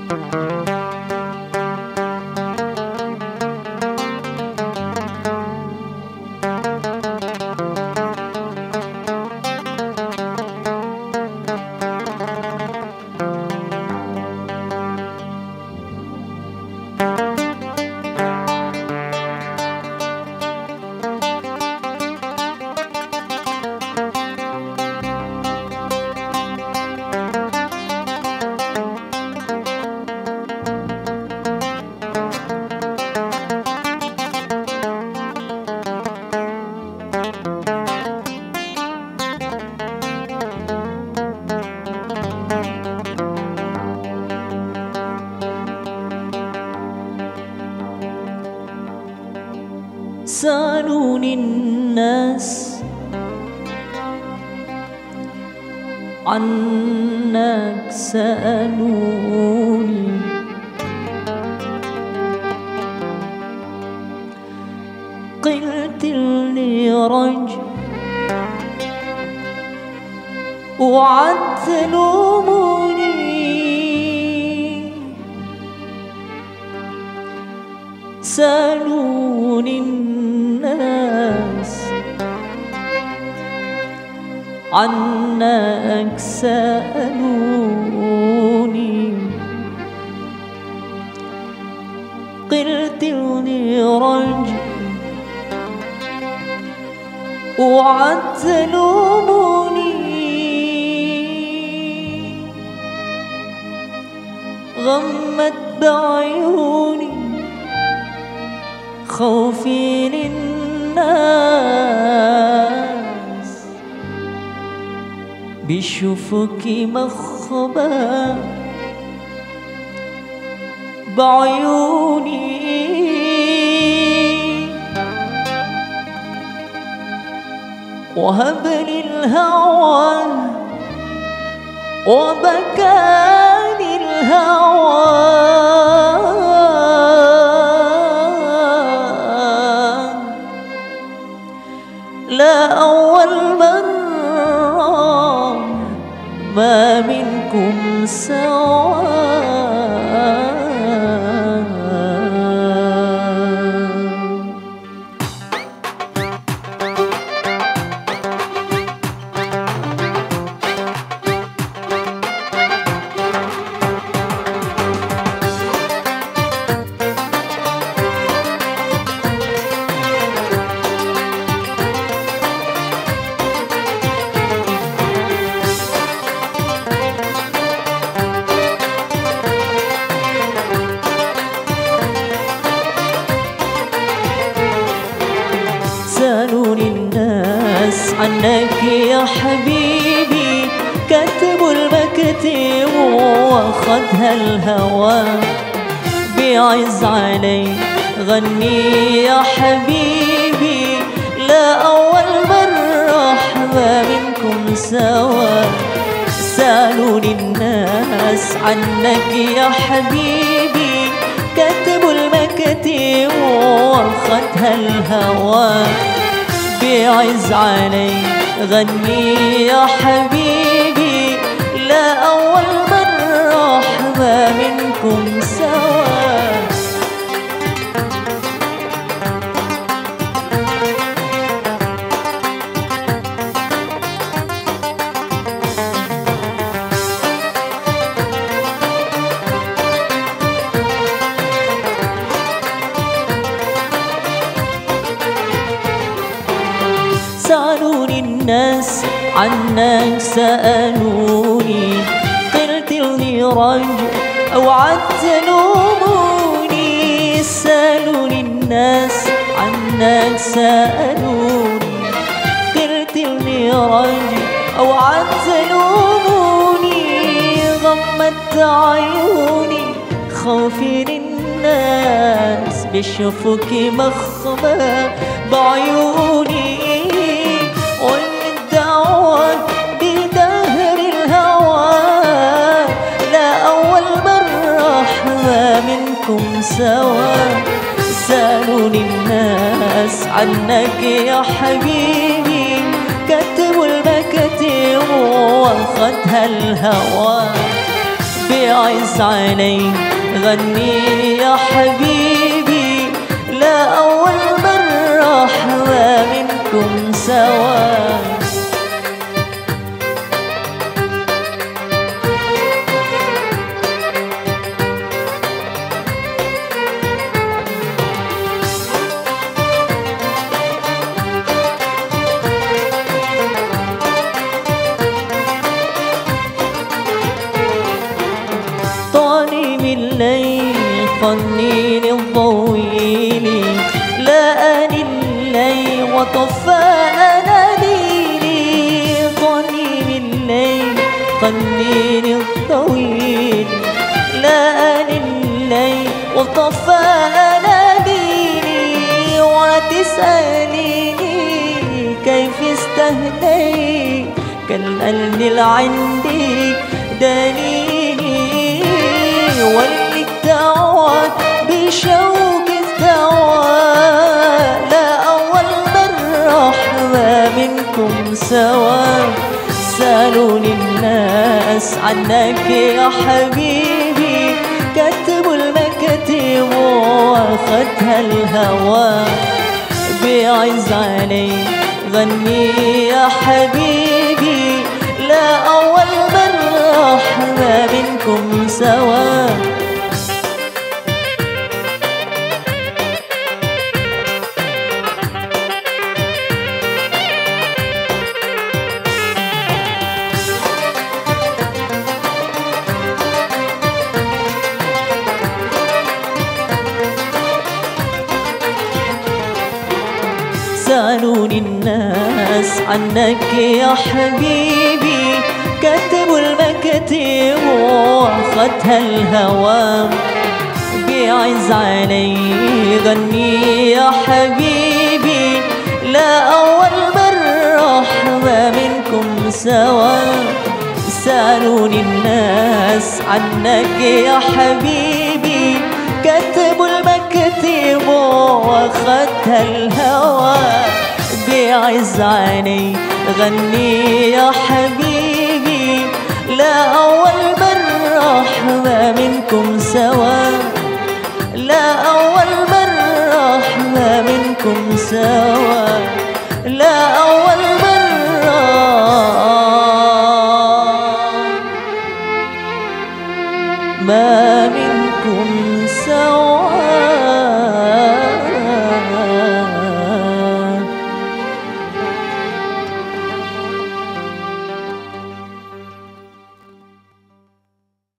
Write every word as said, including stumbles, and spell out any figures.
سألوني الناس عنك، سألوني قلت لي رجل وعد تلوموني، سألوني الناس عنك، سألوني قلت لي رجل وعد تلوموني، غمت بعيوني خوفي للناس، بشوفك مخبى بعيوني، وهبني الهوى وبكاني الهوى، لا أول مرة ما منكم سوا. سألوني الناس عنك يا حبيبي، كتبوا المكتب واخدها الهوى، بيعز علي غني يا حبيبي، لا أول مرة أحبى منكم سوا. سألوني الناس عنك يا حبيبي، كتبوا المكتب واخدها الهوى، بيعز علي غني يا حبيبي، لا أول مرة أحبى منكم سوا. سألوني الناس عنك، سألوني قلت لي رجل أوعد تلوموني، سألوني الناس عنك، سألوني قلت لي رجل أوعد تلوموني، غمت عيوني خوفي للناس، بشوفك مخبى بعيوني، والدعوة بدهر الهوى، لا أول مرة أحبى منكم سوا. سألوني الناس عنك يا حبيبي، كتبوا المكتب واخدها الهوى، بيعز علي غني يا حبيبي، لا أول مرة أحلى منكم سوا. طالي من الليل فنين الضويل، لاءني الليل وطفى أناديلي. طالي من الليل فنين الضويل، لاءني الليل وطفى أناديلي. وتسأليني كيف استهديت، كالقلب العندي دليلي. واللي تعود بشوق الدواء، لا أول مرة أحلى منكم سوا. سألوني الناس عنك يا حبيبي، كتبوا المكاتب واخدها الهوى. بيعز علي غني يا حبيبي، لا أول مرة أحلى منكم سوا. سألوني الناس عنك يا حبيبي، كتبوا المكاتب واخدها الهوى. بيعز علي غني يا حبيبي، لا أول مرة أحلى منكم سوا. سألوني الناس عنك يا حبيبي، كتبوا المكاتب واخدها الهوى. بيعز علي غني يا حبيبي، لا أول مرة أحلى منكم سوا. لا أول مرة أحلى منكم سوا. لا أول مرة ما منكم سوا.